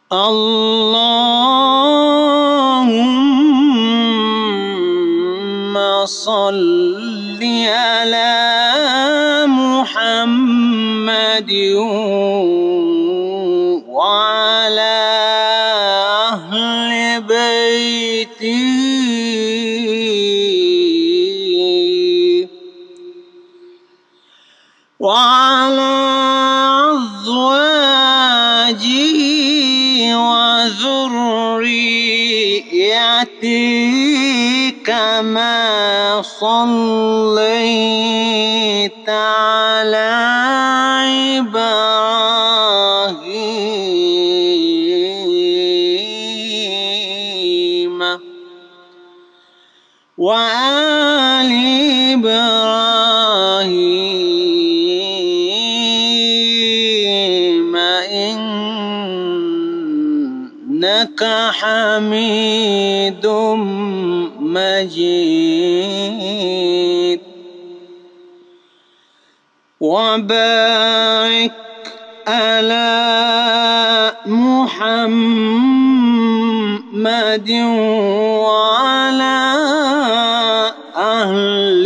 اللهم صل على محمد وعلى أهل بيته وعلى أزواجه وذريته كما صليت على إبراهيم وآل إبراهيم إنك حميد مجيد. وبارك على محمد وعلى أهل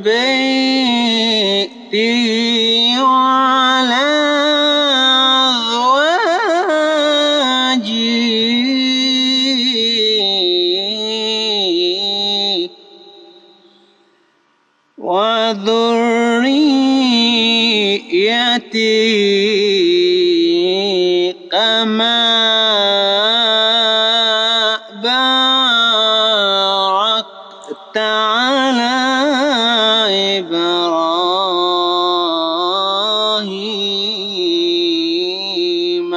بيته وعلى أزواجه وذريته كما باركت على إبراهيم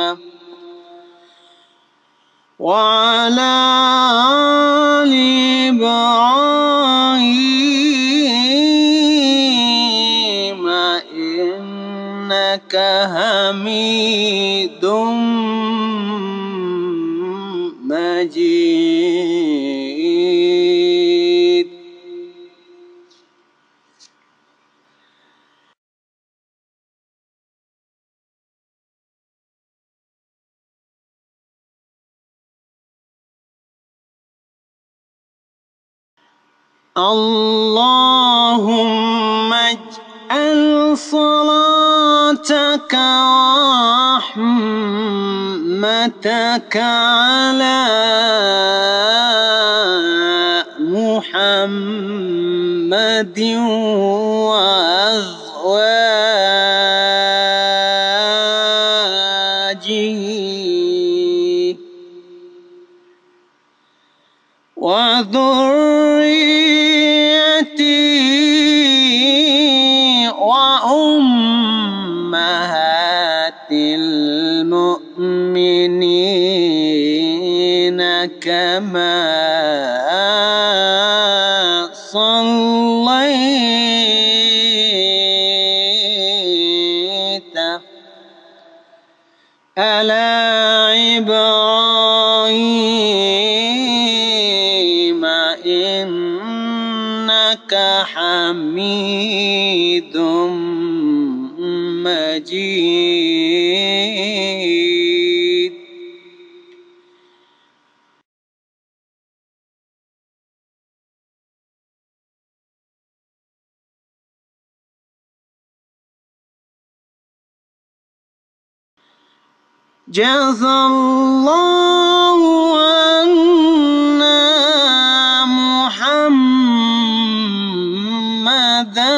وعلى آل إبراهيم إنك حميد مجيد. اللهم اجعل صلاتك ورحمتك على محمد وأزواجه وذريته وأمهات المؤمنين كما صليت على إبراهيم إنك حميد مجيد. جزى الله عنا محمدا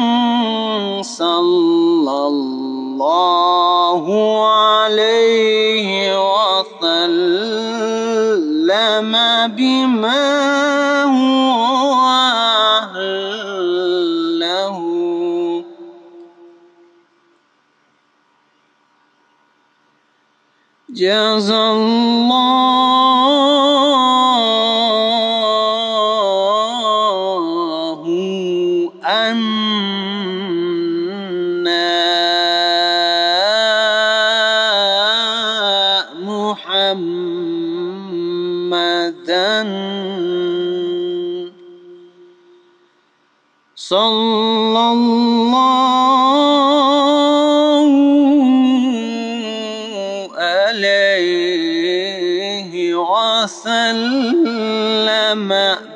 صلى الله عليه وسلم بما هو أهله. جزى الله عنا محمدا صلى الله عليه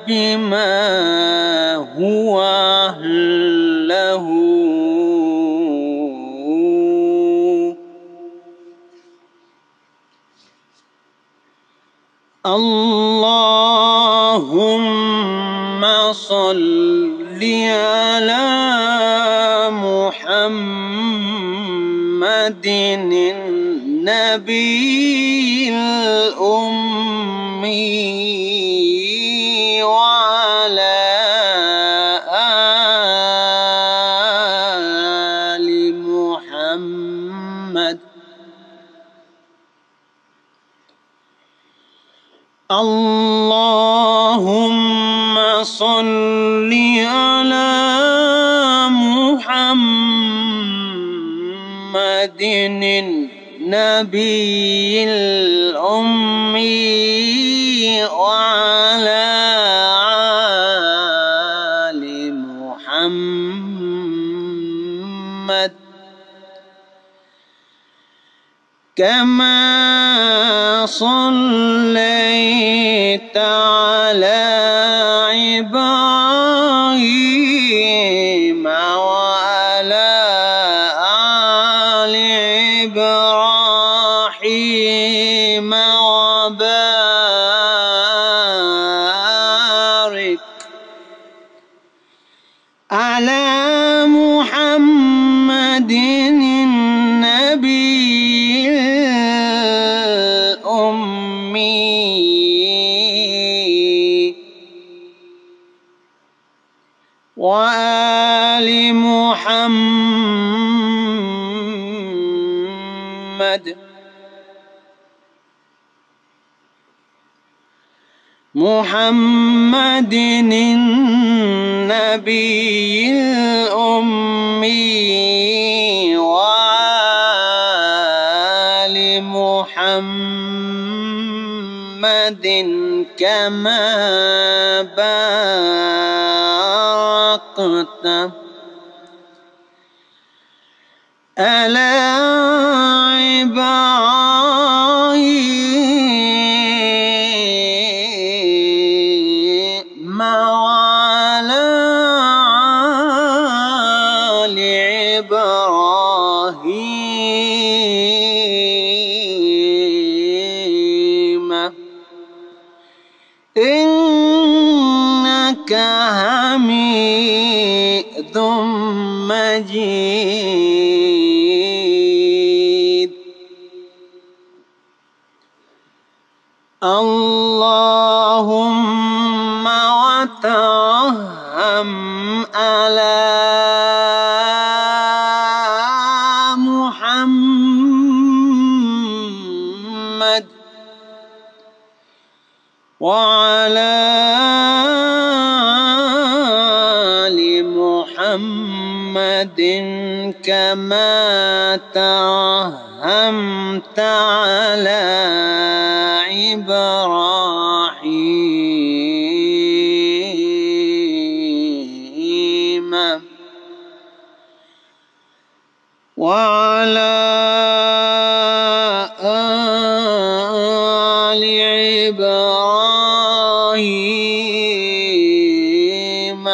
بما هو أهله اللهم صل على محمد النبي الأمي وعلى آل محمد اللهم صل على محمد النبي الأمي وعلى آل محمد كما صليت على إبراهيم وعلى آل إبراهيم وبارك على محمد النبي الأمي وآل محمد النبي الأمي وآل محمد كما باركت على إبراهيم وعلى آل إبراهيم إنك حميد مجيد اللهم وترحم على محمد وعلى آل محمد كما ترحمت على إبراهيم وعلى آل إبراهيم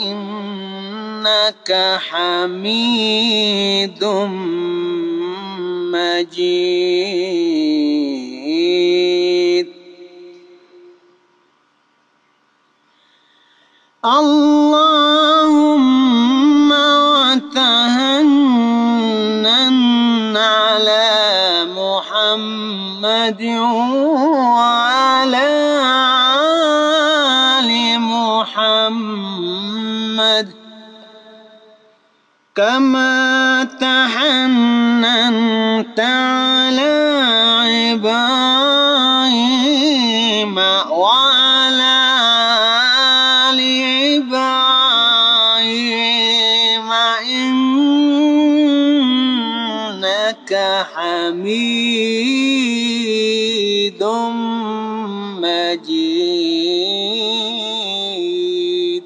إنك حميد مجيد اللهم وتهنن على محمد وعلى آل محمد كما تحننت على إبراهيم وعلى آل إبراهيم إنك حميد مجيد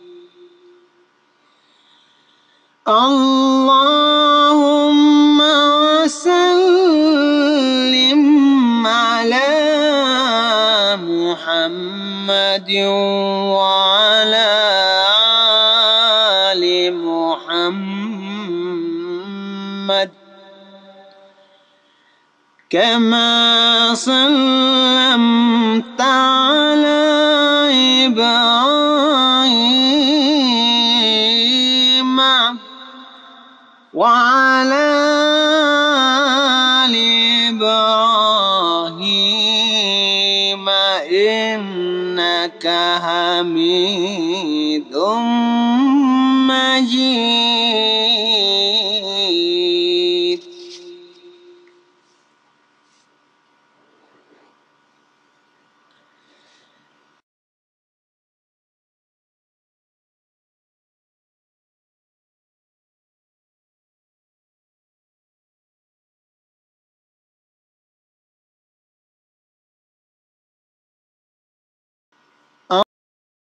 اللهم وسلم على محمد كما سلمت على إبراهيم وعلى آل إبراهيم إنك حميد مجيد.